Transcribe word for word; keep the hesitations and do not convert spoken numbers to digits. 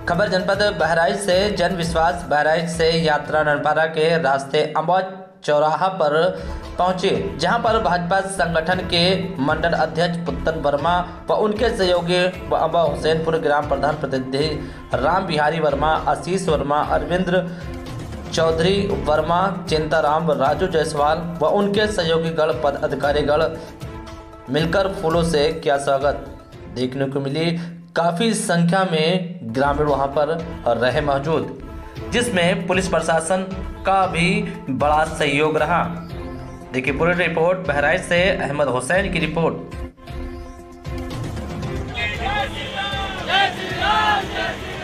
खबर जनपद बहराइच से। जन विश्वास बहराइच से यात्रा नरपारा के रास्ते अम्बा चौराहा पर पहुंचे, जहां पर भाजपा संगठन के मंडल अध्यक्ष पुत्तन वर्मा व उनके सहयोगी अम्बा हुसैनपुर ग्राम प्रधान प्रतिनिधि राम बिहारी वर्मा, आशीष वर्मा, अरविंद चौधरी वर्मा, चिंताराम, राजू जायसवाल व उनके सहयोगी गण पद अधिकारीगण मिलकर फूलों से किया स्वागत। देखने को मिली काफ़ी संख्या में ग्रामीण वहां पर रहे मौजूद, जिसमें पुलिस प्रशासन का भी बड़ा सहयोग रहा। देखिए पूरी रिपोर्ट बहराइच से अहमद हुसैन की रिपोर्ट।